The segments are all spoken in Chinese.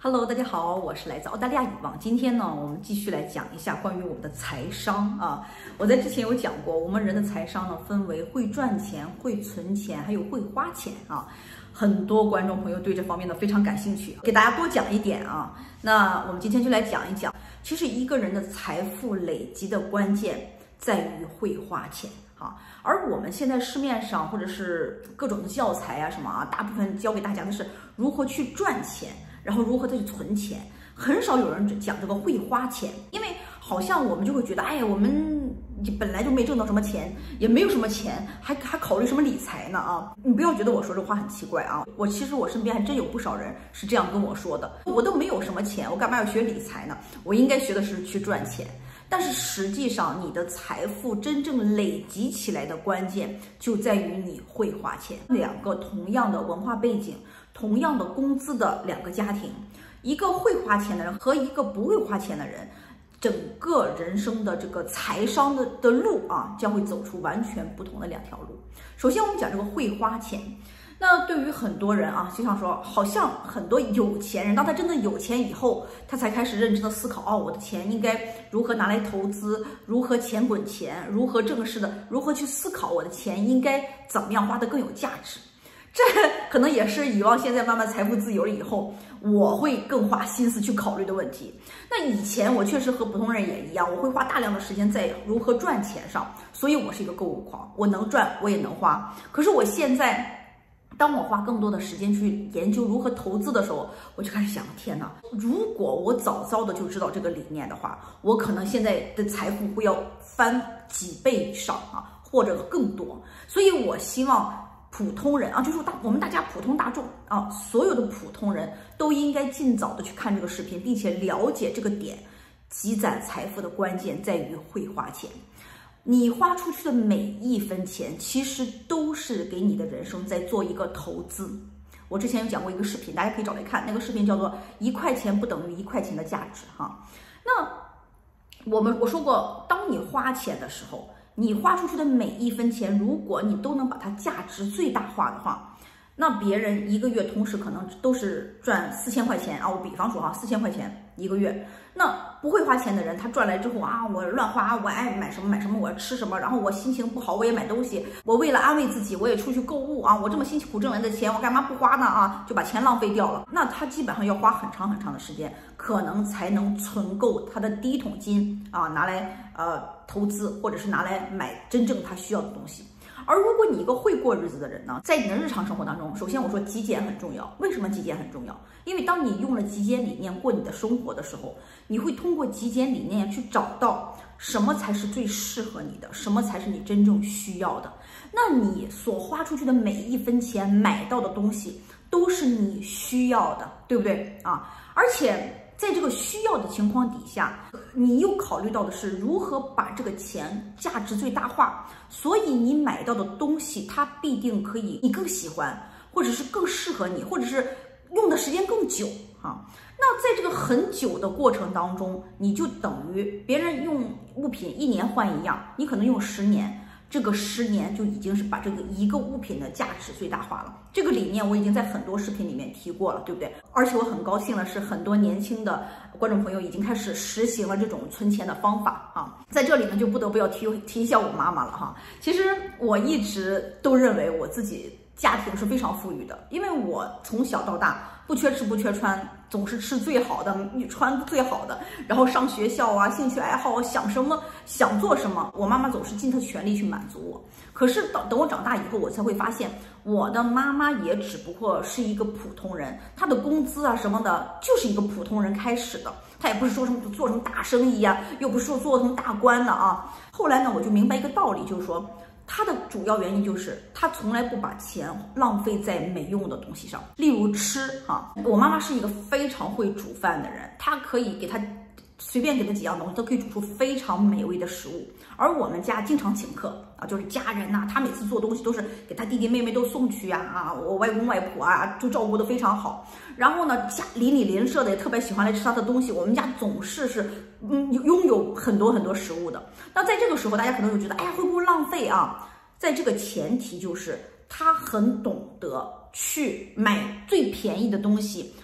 Hello， 大家好，我是来自澳大利亚以望。今天呢，我们继续来讲一下关于我们的财商啊。我在之前有讲过，我们人的财商呢，分为会赚钱、会存钱，还有会花钱啊。很多观众朋友对这方面呢非常感兴趣，给大家多讲一点啊。那我们今天就来讲一讲，其实一个人的财富累积的关键在于会花钱。而我们现在市面上或者是各种的教材啊什么啊，大部分教给大家的是如何去赚钱，然后如何再去存钱，很少有人讲这个会花钱。因为好像我们就会觉得，哎呀，我们本来就没挣到什么钱，也没有什么钱，还考虑什么理财呢啊？你不要觉得我说这话很奇怪啊，其实我身边还真有不少人是这样跟我说的，我都没有什么钱，我干嘛要学理财呢？我应该学的是去赚钱。但是实际上，你的财富真正累积起来的关键就在于你会花钱。两个同样的文化背景、同样的工资的两个家庭，一个会花钱的人和一个不会花钱的人，整个人生的这个财商的路啊，将会走出完全不同的两条路。首先，我们讲这个会花钱。那对于很多人啊，就像说，好像很多有钱人，当他真的有钱以后，他才开始认真的思考，哦，我的钱应该如何拿来投资，如何钱滚钱，如何正式的，如何去思考我的钱应该怎么样花得更有价值。这可能也是以望现在慢慢财富自由了以后，我会更花心思去考虑的问题。那以前我确实和普通人也一样，我会花大量的时间在如何赚钱上，所以我是一个购物狂，我能赚我也能花。可是我现在，当我花更多的时间去研究如何投资的时候，我就开始想，天哪，如果我早早的就知道这个理念的话，我可能现在的财富会要翻几倍以上啊，或者更多。所以我希望普通人啊，就是我们大家普通大众啊，所有的普通人都应该尽早的去看这个视频，并且了解这个点。积攒财富的关键在于会花钱。你花出去的每一分钱，其实都是给你的人生在做一个投资。我之前有讲过一个视频，大家可以找来看，那个视频叫做1块钱不等于1块钱的价值哈。那我说过，当你花钱的时候，你花出去的每一分钱，如果你都能把它价值最大化的话，那别人一个月同时可能都是赚4000块钱啊，我比方说哈，4000块钱一个月。那不会花钱的人，他赚来之后啊，我乱花，我爱买什么买什么，我要吃什么，然后我心情不好我也买东西，我为了安慰自己我也出去购物啊，我这么辛苦挣来的钱我干嘛不花呢啊，就把钱浪费掉了。那他基本上要花很长很长的时间，可能才能存够他的第一桶金啊，拿来投资，或者是拿来买真正他需要的东西。而如果你一个会过日子的人呢，在你的日常生活当中，首先我说极简很重要。为什么极简很重要？因为当你用了极简理念过你的生活的时候，你会通过极简理念去找到什么才是最适合你的，什么才是你真正需要的。那你所花出去的每一分钱买到的东西，都是你需要的，对不对啊？而且在这个需要的情况底下，你又考虑到的是如何把这个钱价值最大化，所以你买到的东西它必定可以你更喜欢，或者是更适合你，或者是用的时间更久啊。那在这个很久的过程当中，你就等于别人用物品1年换一样，你可能用10年。这个10年就已经是把这个一个物品的价值最大化了。这个理念我已经在很多视频里面提过了，对不对？而且我很高兴的是，很多年轻的观众朋友已经开始实行了这种存钱的方法啊。在这里呢，就不得不要提一下我妈妈了哈。其实我一直都认为我自己家庭是非常富裕的，因为我从小到大不缺吃不缺穿，总是吃最好的，穿最好的，然后上学校啊，兴趣爱好想什么想做什么，我妈妈总是尽她全力去满足我。可是等我长大以后，我才会发现，我的妈妈也只不过是一个普通人，她的工资啊什么的，就是一个普通人开始的，她也不是说什么做什么大生意啊，又不是说做什么大官的啊。后来呢，我就明白一个道理，就是说，它的主要原因就是他从来不把钱浪费在没用的东西上，例如吃哈。我妈妈是一个非常会煮饭的人，她可以给她随便给她几样东西都可以煮出非常美味的食物。而我们家经常请客啊，就是家人呐，他每次做东西都是给他弟弟妹妹都送去啊，我外公外婆啊都照顾得非常好。然后呢，家邻里邻舍的也特别喜欢来吃他的东西，我们家总是拥有很多很多食物的。那在这个时候，大家可能就觉得，哎呀，会不会浪费啊？在这个前提就是他很懂得去买最便宜的东西，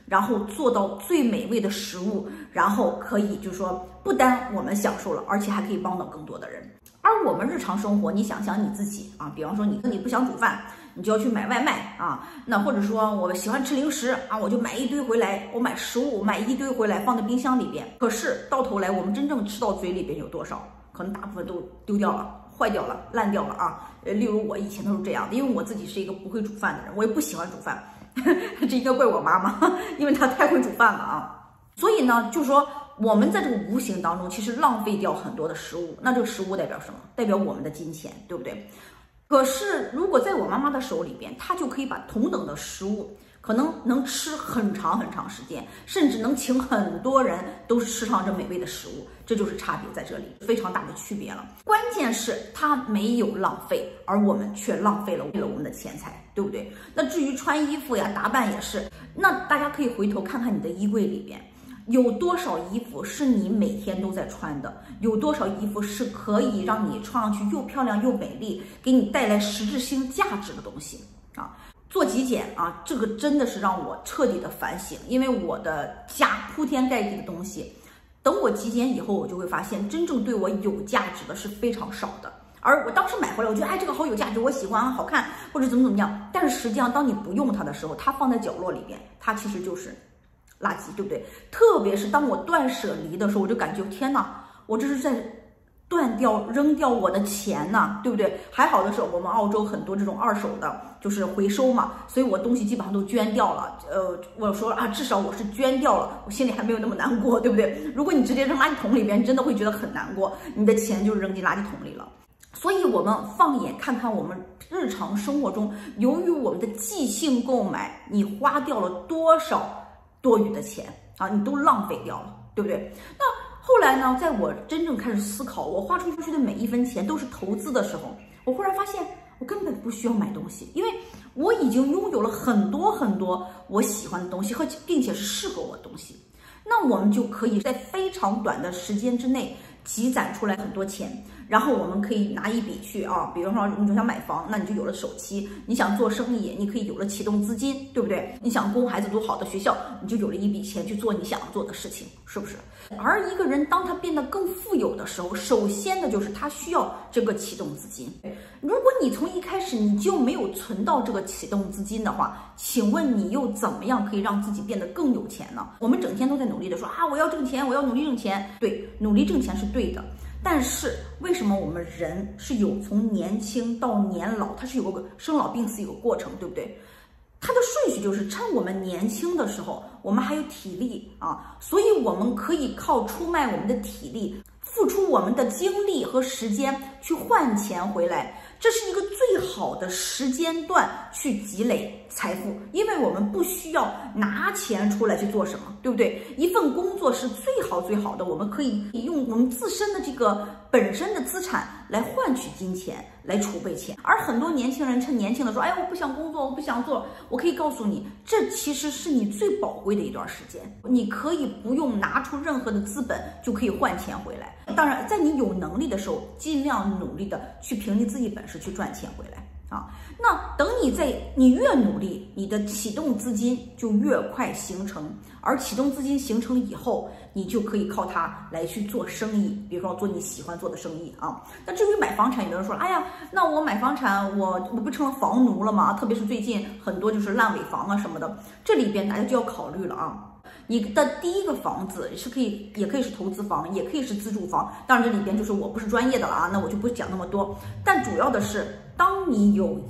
然后做到最美味的食物，然后可以就是说，不单我们享受了，而且还可以帮到更多的人。而我们日常生活，你想想你自己啊，比方说你不想煮饭，你就要去买外卖啊，那或者说我喜欢吃零食啊，我就买一堆回来，我买食物买一堆回来放在冰箱里边。可是到头来我们真正吃到嘴里边有多少？可能大部分都丢掉了。坏掉了，烂掉了啊！例如我以前都是这样的，因为我自己是一个不会煮饭的人，我也不喜欢煮饭，这应该怪我妈妈，因为她太会煮饭了啊。所以呢，就是说我们在这个无形当中，其实浪费掉很多的食物。那这个食物代表什么？代表我们的金钱，对不对？可是如果在我妈妈的手里边，她就可以把同等的食物，可能吃很长很长时间，甚至能请很多人都吃上这美味的食物，这就是差别在这里，非常大的区别了。关键是它没有浪费，而我们却浪费了我们的钱财，对不对？那至于穿衣服呀、打扮也是，那大家可以回头看看你的衣柜里边。有多少衣服是你每天都在穿的？有多少衣服是可以让你穿上去又漂亮又美丽，给你带来实质性价值的东西啊？做极简啊，这个真的是让我彻底的反省，因为我的家铺天盖地的东西，等我极简以后，我就会发现真正对我有价值的是非常少的。而我当时买回来，我觉得哎，这个好有价值，我喜欢，好看，或者怎么样。但是实际上，当你不用它的时候，它放在角落里边，它其实就是垃圾，对不对？特别是当我断舍离的时候，我就感觉天哪，我这是在扔掉我的钱呐，对不对？还好的是我们澳洲很多这种二手的，就是回收嘛，所以我东西基本上都捐掉了。我说啊，至少我是捐掉了，我心里还没有那么难过，对不对？如果你直接扔垃圾桶里边，你真的会觉得很难过，你的钱就扔进垃圾桶里了。所以我们放眼看看我们日常生活中，由于我们的即兴购买，你花掉了多少多余的钱啊，你都浪费掉了，对不对？那后来呢，在我真正开始思考，我花出去的每一分钱都是投资的时候，我忽然发现我根本不需要买东西，因为我已经拥有了很多很多我喜欢的东西并且是适合我的东西。那我们就可以在非常短的时间之内积攒出来很多钱，然后我们可以拿一笔去啊，比如说你就想买房，那你就有了首期；你想做生意，你可以有了启动资金，对不对？你想供孩子读好的学校，你就有了一笔钱去做你想做的事情，是不是？而一个人当他变得更富有的时候，首先的就是他需要这个启动资金。如果你从一开始你就没有存到这个启动资金的话，请问你又怎么样可以让自己变得更有钱呢？我们整天都在努力的说啊，我要挣钱，我要努力挣钱。对，努力挣钱是对的。但是为什么我们人是有从年轻到年老，它是有个生老病死有个过程，对不对？它的顺序就是趁我们年轻的时候，我们还有体力啊，所以我们可以靠出卖我们的体力，付出我们的精力和时间去换钱回来。这是一个最好的时间段去积累财富，因为我们不需要拿钱出来去做什么，对不对？一份工作是最好的，我们可以用我们自身的这个本身的资产来换取金钱，来储备钱。而很多年轻人趁年轻的说，哎，我不想工作，我不想做。我可以告诉你，这其实是你最宝贵的一段时间，你可以不用拿出任何的资本就可以换钱回来。当然，在你有能力的时候，尽量努力的去凭你自己本事去赚钱回来啊。那等你越努力，你的启动资金就越快形成，而启动资金形成以后，你就可以靠它来去做生意，比如说做你喜欢做的生意啊。那至于买房产，有的人说，哎呀，那我买房产，我不成了房奴了吗？特别是最近很多就是烂尾房啊什么的，这里边大家就要考虑了啊。你的第一个房子也可以是投资房，也可以是自住房。当然这里边就是我不是专业的了啊，那我就不讲那么多。但主要的是，当你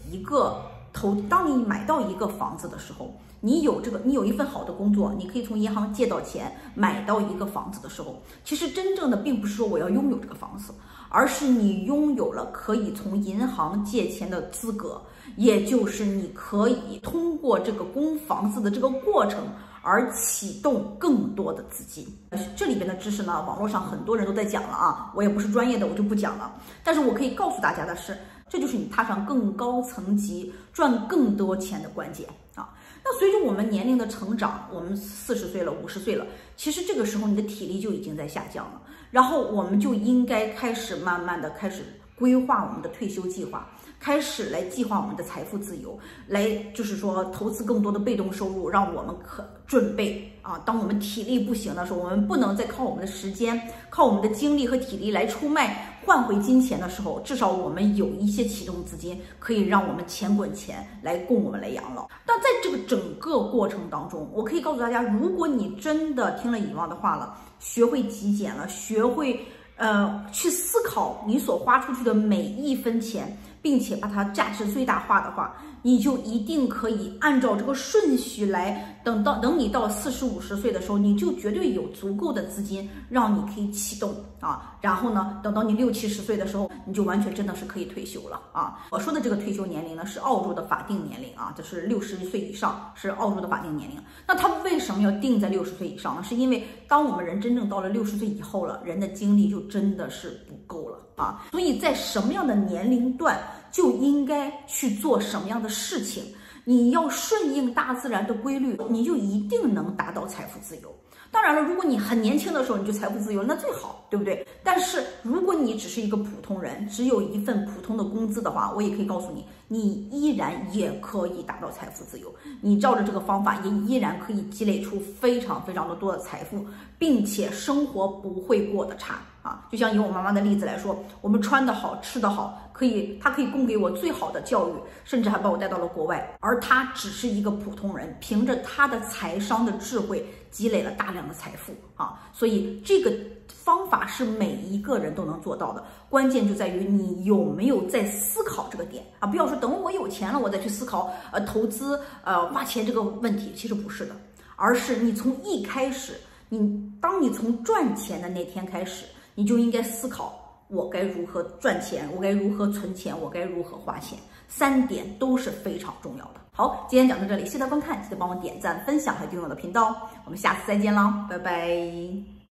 买到一个房子的时候，你有一份好的工作，你可以从银行借到钱买到一个房子的时候，其实真正的并不是说我要拥有这个房子，而是你拥有了可以从银行借钱的资格，也就是你可以通过这个供房子的这个过程而启动更多的资金。这里边的知识呢，网络上很多人都在讲了啊，我也不是专业的，我就不讲了。但是我可以告诉大家的是，这就是你踏上更高层级、赚更多钱的关键啊。那随着我们年龄的成长，我们40岁了、50岁了，其实这个时候你的体力就已经在下降了，然后我们就应该开始慢慢的开始规划我们的退休计划。 开始来计划我们的财富自由，来就是说投资更多的被动收入，让我们可准备啊，当我们体力不行的时候，我们不能再靠我们的时间、靠我们的精力和体力来出卖换回金钱的时候，至少我们有一些启动资金，可以让我们钱滚钱来供我们来养老。但在这个整个过程当中，我可以告诉大家，如果你真的听了以往的话了，学会极简了，学会去思考你所花出去的每一分钱，并且把它价值最大化的话，你就一定可以按照这个顺序来，等你到40、50岁的时候，你就绝对有足够的资金让你可以启动啊。然后呢，等到你60、70岁的时候，你就完全真的是可以退休了啊。我说的这个退休年龄呢，是澳洲的法定年龄啊，这是60岁以上是澳洲的法定年龄。那它为什么要定在60岁以上呢？是因为当我们人真正到了60岁以后了，人的精力就真的是不够了啊。所以在什么样的年龄段就应该去做什么样的事情，你要顺应大自然的规律，你就一定能达到财富自由。当然了，如果你很年轻的时候你就财富自由，那最好，对不对？但是如果你只是一个普通人，只有一份普通的工资的话，我也可以告诉你，你依然也可以达到财富自由。你照着这个方法，也依然可以积累出非常非常的多的财富，并且生活不会过得差啊。就像以我妈妈的例子来说，我们穿得好，吃得好，她可以供给我最好的教育，甚至还把我带到了国外。而她只是一个普通人，凭着她的财商的智慧，积累了大量的财富啊。所以这个方法是每一个人都能做到的，关键就在于你有没有在思考这个点啊！不要说等我有钱了我再去思考投资花钱这个问题，其实不是的，而是你从一开始，当你从赚钱的那天开始，你就应该思考我该如何赚钱，我该如何存钱，我该如何花钱，3点都是非常重要的。好，今天讲到这里，谢谢大家观看，记得帮我点赞、分享和订阅我的频道，我们下次再见啦，拜拜。